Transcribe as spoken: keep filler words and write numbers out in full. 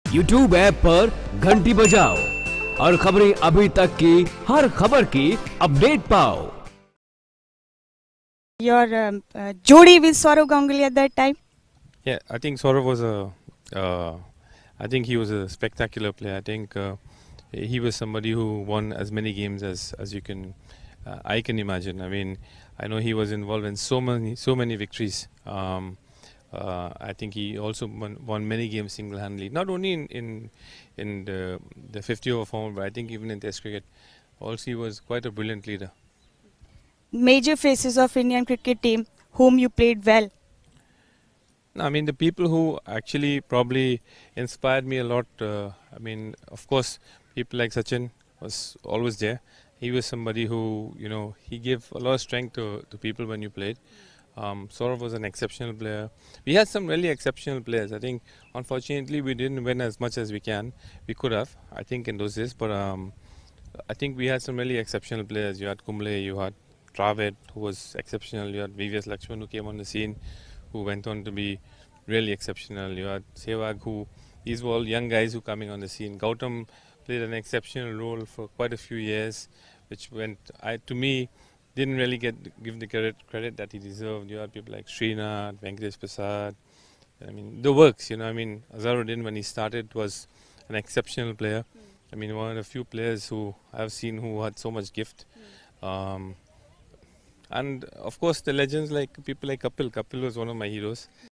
YouTube app पर घंटी बजाओ और खबरें अभी तक की हर खबर की अपडेट पाओ। Your um, uh, Jodi with Saurav Ganguly at that time? Yeah, I think Saurav was a, uh, I think he was a spectacular player. I think uh, he was somebody who won as many games as as you can, uh, I can imagine. I mean, I know he was involved in so many so many victories. Um, uh, I think he also won, won many games single-handedly. Not only in in in the, the fifty over format, but I think even in Test cricket, also he was quite a brilliant leader. Major faces of Indian cricket team whom you played well. I mean, the people who actually probably inspired me a lot, uh, I mean, of course, people like Sachin was always there. He was somebody who, you know, he gave a lot of strength to, to people when you played. Um, Saurav was an exceptional player. We had some really exceptional players. I think, unfortunately, we didn't win as much as we can. We could have, I think, in those days. But um, I think we had some really exceptional players. You had Kumble, you had Dravid, who was exceptional. You had V V S Lakshman, who came on the scene, who went on to be really exceptional. You had Sehwag, who these were all young guys who coming on the scene. Gautam played an exceptional role for quite a few years, which went, I, to me, didn't really get give the credit credit that he deserved. You had people like Srinath, Venkatesh Prasad. I mean, the works. You know, I mean, Azharuddin when he started was an exceptional player. I mean, one of the few players who I've seen who had so much gift. Um, and of course, the legends like people like Kapil. Kapil was one of my heroes.